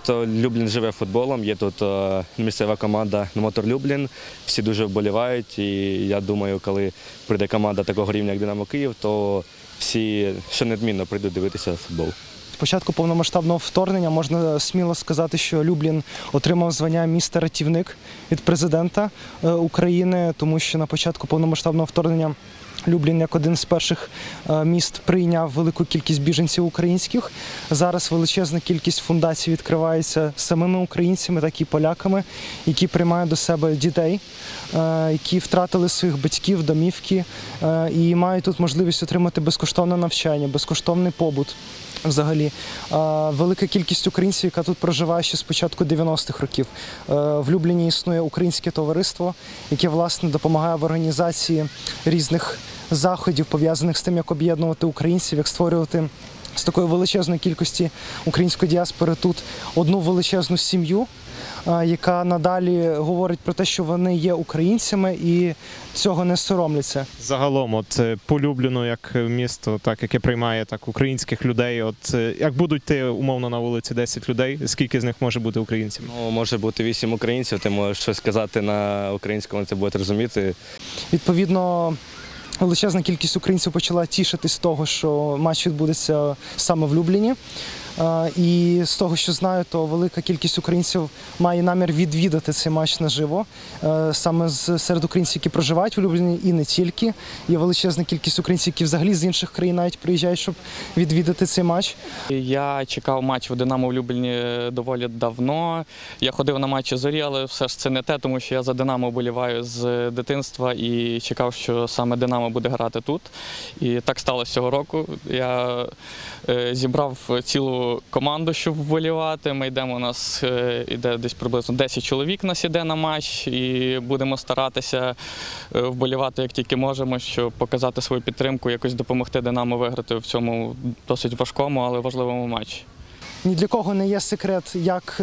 Просто Люблін живе футболом, є тут місцева команда «Мотор Люблін», всі дуже вболівають, і я думаю, коли прийде команда такого рівня, як «Динамо Київ», то всі ще неодмінно прийдуть дивитися футбол. З початку повномасштабного вторгнення можна сміло сказати, що Люблін отримав звання міста рятівник від президента України, тому що на початку повномасштабного вторгнення Люблін як один з перших міст прийняв велику кількість біженців українських. Зараз величезна кількість фундацій відкривається самими українцями, так і поляками, які приймають до себе дітей, які втратили своїх батьків, домівки і мають тут можливість отримати безкоштовне навчання, безкоштовний побут. Взагалі, велика кількість українців, яка тут проживає ще з початку 90-х років. В Любліні існує українське товариство, яке, власне, допомагає в організації різних заходів, пов'язаних з тим, як об'єднувати українців, як створювати з такої величезної кількості української діаспори тут одну величезну сім'ю, яка надалі говорить про те, що вони є українцями і цього не соромляться. Загалом, от по Любліну як місто, так, яке приймає так українських людей, от як будуть ти умовно на вулиці 10 людей, скільки з них може бути українцями? Ну, може бути 8 українців, ти можеш щось сказати на українському, це будуть розуміти. Відповідно, величезна кількість українців почала тішитись з того, що матч відбудеться саме в Любліні. І з того, що знаю, то велика кількість українців має намір відвідати цей матч наживо. Саме серед українців, які проживають в Любліні, і не тільки. Є величезна кількість українців, які взагалі з інших країн навіть приїжджають, щоб відвідати цей матч. Я чекав матч в «Динамо» в Любліні доволі давно. Я ходив на матчі «Зорі», але все ж це не те, тому що я за «Динамо» вболіваю з дитинства і чекав, що саме «Динамо» буде грати тут. І так сталося цього року. Я зібрав цілу команду, щоб вболівати. Ми йдемо, у нас йде десь приблизно 10 чоловік нас іде на матч і будемо старатися вболівати як тільки можемо, щоб показати свою підтримку, якось допомогти «Динамо» виграти в цьому досить важкому, але важливому матчі. Ні для кого не є секрет, як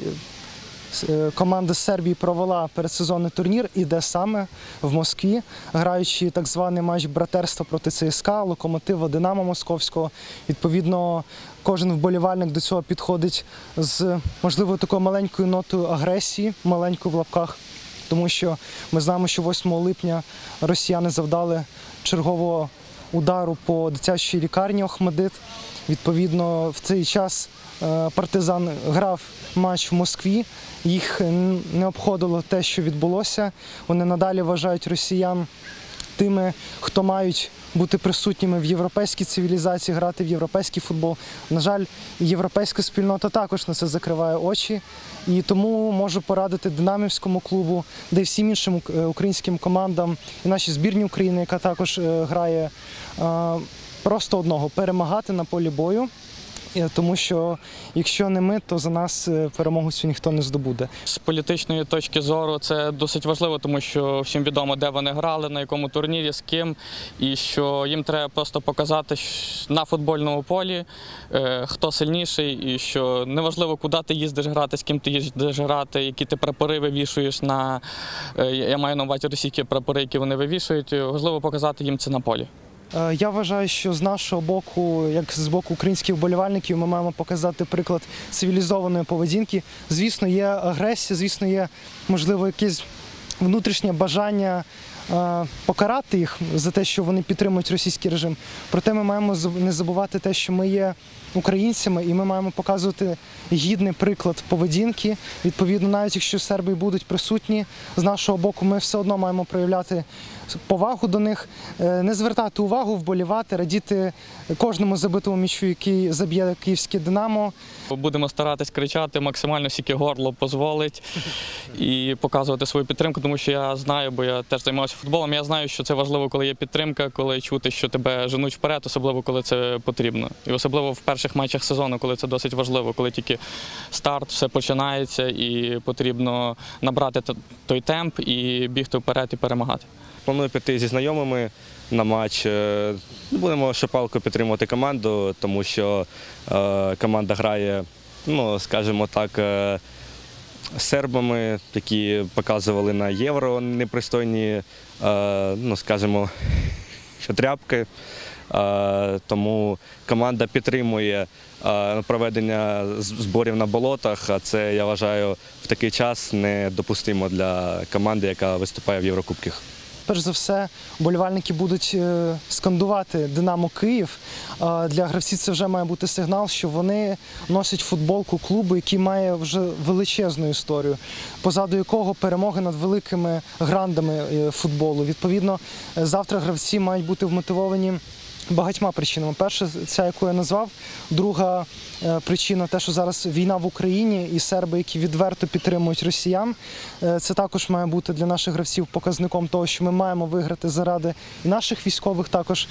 команда з Сербії провела передсезонний турнір і де саме в Москві, граючи так званий матч братерства проти ЦСКА, Локомотива, Динамо Московського. Відповідно, кожен вболівальник до цього підходить з, можливо, такою маленькою нотою агресії, маленькою в лапках, тому що ми знаємо, що 8 липня росіяни завдали чергового удару по дитячій лікарні «Охмадит». Відповідно, в цей час «Партизан» грав матч в Москві, їх не обходило те, що відбулося. Вони надалі вважають росіян тими, хто мають бути присутніми в європейській цивілізації, грати в європейський футбол. На жаль, європейська спільнота також на це закриває очі. І тому можу порадити Динамівському клубу, де й всім іншим українським командам, і нашій збірній України, яка також грає, просто одного – перемагати на полі бою. Тому що якщо не ми, то за нас перемогу цю ніхто не здобуде. З політичної точки зору це досить важливо, тому що всім відомо, де вони грали, на якому турнірі, з ким, і що їм треба просто показати на футбольному полі, хто сильніший, і що неважливо, куди ти їздиш грати, з ким ти їздиш грати, які ти прапори вивішуєш на, я маю на увазі російські прапори, які вони вивішують, важливо показати їм це на полі. Я вважаю, що з нашого боку, як з боку українських вболівальників, ми маємо показати приклад цивілізованої поведінки. Звісно, є агресія, звісно, є, можливо, якесь внутрішнє бажання покарати їх за те, що вони підтримують російський режим. Проте ми маємо не забувати те, що ми є українцями, і ми маємо показувати гідний приклад поведінки. Відповідно, навіть якщо серби будуть присутні, з нашого боку ми все одно маємо проявляти повагу до них, не звертати увагу, вболівати, радіти кожному забитому м'ячу, який заб'є київське «Динамо». Будемо старатись кричати максимально, скільки горло дозволить, і показувати свою підтримку, тому що я знаю, бо я теж займаюся футболом, я знаю, що це важливо, коли є підтримка, коли чути, що тебе женуть вперед, особливо, коли це потрібно. І особливо в перших матчах сезону, коли це досить важливо, коли тільки старт, все починається і потрібно набрати той темп і бігти вперед і перемагати. Планую піти зі знайомими на матч. Будемо шапалко підтримувати команду, тому що команда грає, ну, скажімо так, з сербами, які показували на Євро непристойні, ну, скажімо, що тряпки. Тому команда підтримує проведення зборів на болотах, а це, я вважаю, в такий час недопустимо для команди, яка виступає в Єврокубках. Перш за все, вболівальники будуть скандувати «Динамо Київ». Для гравців це вже має бути сигнал, що вони носять футболку клубу, який має вже величезну історію, позаду якого перемоги над великими грандами футболу. Відповідно, завтра гравці мають бути вмотивовані багатьма причинами. Перша – ця, яку я назвав. Друга причина – те, що зараз війна в Україні і серби, які відверто підтримують росіян. Це також має бути для наших гравців показником того, що ми маємо виграти заради і наших військових також.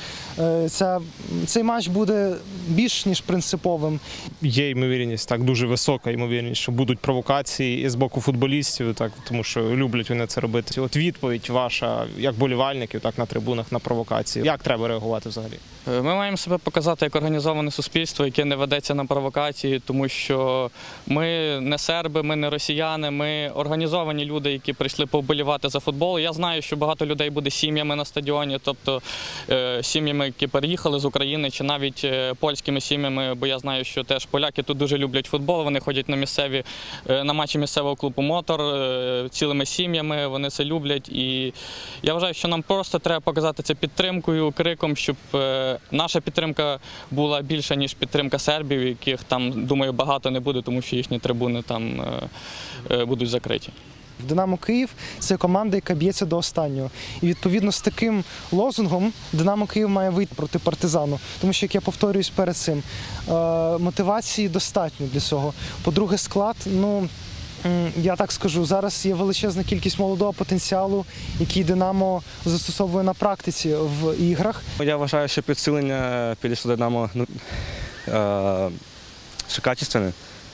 Цей матч буде більш ніж принциповим. Є ймовірність, так, дуже висока ймовірність, що будуть провокації і з боку футболістів, так, тому що люблять вони це робити. От відповідь ваша, як болівальників, так, на трибунах, на провокації. Як треба реагувати взагалі? Ми маємо себе показати як організоване суспільство, яке не ведеться на провокації, тому що ми не серби, ми не росіяни, ми організовані люди, які прийшли повболівати за футбол. Я знаю, що багато людей буде сім'ями на стадіоні, тобто сім'ями, які переїхали з України, чи навіть польськими сім'ями, бо я знаю, що теж поляки тут дуже люблять футбол, вони ходять на матчі місцевого клубу «Мотор» цілими сім'ями, вони це люблять. І я вважаю, що нам просто треба показати це підтримкою, криком, щоб наша підтримка була більша, ніж підтримка сербів, яких там, думаю, багато не буде, тому що їхні трибуни там будуть закриті. «Динамо Київ» – це команда, яка б'ється до останнього. І відповідно з таким лозунгом «Динамо Київ» має вийти проти «Партизану». Тому що, як я повторююсь перед цим, мотивації достатньо для цього. По-друге, склад, я так скажу, зараз є величезна кількість молодого потенціалу, який «Динамо» застосовує на практиці в іграх. Я вважаю, що підсилення підійшло «Динамо» що качественне.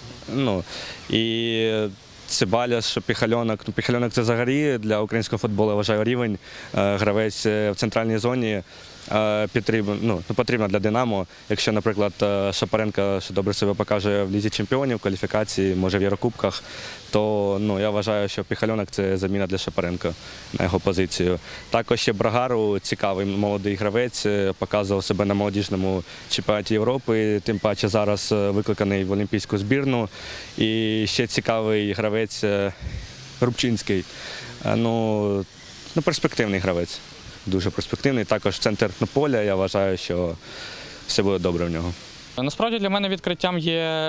І Цибаляс, Піхальонок. Піхальонок – це взагалі для українського футболу, я вважаю, рівень. Гравець в центральній зоні потрібно для «Динамо». Якщо, наприклад, Шапаренко що добре себе покаже в Лізі чемпіонів, кваліфікації, може в Єврокубках, то я вважаю, що Піхальонок – це заміна для Шапаренка на його позицію. Також ще Брагару, цікавий молодий гравець, показував себе на молодіжному чемпіонаті Європи, тим паче зараз викликаний в олімпійську збірну. І ще цікавий гравець Рубчинський, перспективний гравець. Дуже перспективний. Також центр поля, я вважаю, що все буде добре в нього. Насправді для мене відкриттям є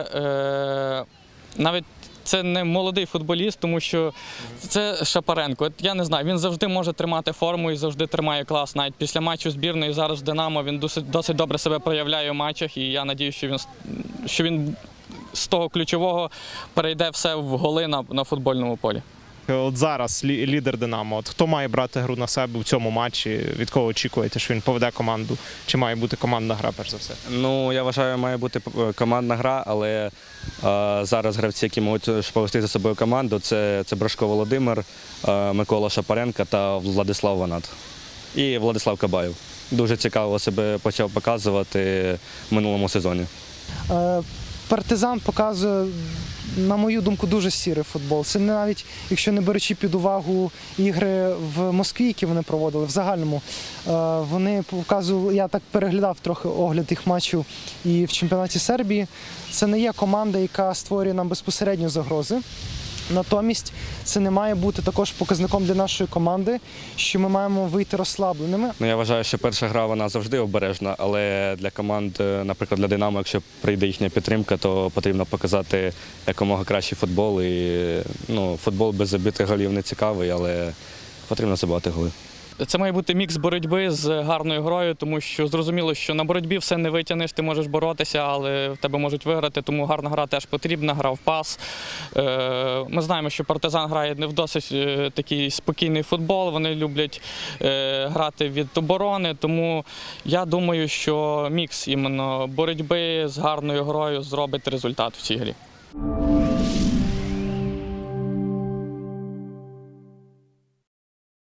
навіть це не молодий футболіст, тому що це Шапаренко. Я не знаю, він завжди може тримати форму і завжди тримає клас. Навіть після матчу збірної зараз в «Динамо» він досить добре себе проявляє у матчах, і я сподіваюся, що він з того ключового перейде все в голи на футбольному полі. От зараз лідер «Динамо». От хто має брати гру на себе в цьому матчі? Від кого очікуєте, що він поведе команду? Чи має бути командна гра, перш за все? Я вважаю, має бути командна гра, але зараз гравці, які можуть повести за собою команду, це Брашко Володимир, Микола Шапаренко та Владислав Ванат. І Владислав Кабаєв. Дуже цікаво себе почав показувати в минулому сезоні. «Партизан» показує, на мою думку, дуже сірий футбол. Це навіть, якщо не беручи під увагу ігри в Москві, які вони проводили, в загальному, вони показували, я так переглядав трохи огляд їх матчів і в чемпіонаті Сербії, це не є команда, яка створює нам безпосередньо загрози. Натомість це не має бути також показником для нашої команди, що ми маємо вийти розслабленими. Я вважаю, що перша гра вона завжди обережна, але для команд, наприклад, для «Динамо», якщо прийде їхня підтримка, то потрібно показати якомога кращий футбол. І, футбол без забитих голів не цікавий, але потрібно забивати голи. Це має бути мікс боротьби з гарною грою, тому що зрозуміло, що на боротьбі все не витягнеш, ти можеш боротися, але в тебе можуть виграти, тому гарна гра теж потрібна, гра в пас. Ми знаємо, що «Партизан» грає не в досить такий спокійний футбол, вони люблять грати від оборони, тому я думаю, що мікс іменно боротьби з гарною грою зробить результат в цій грі.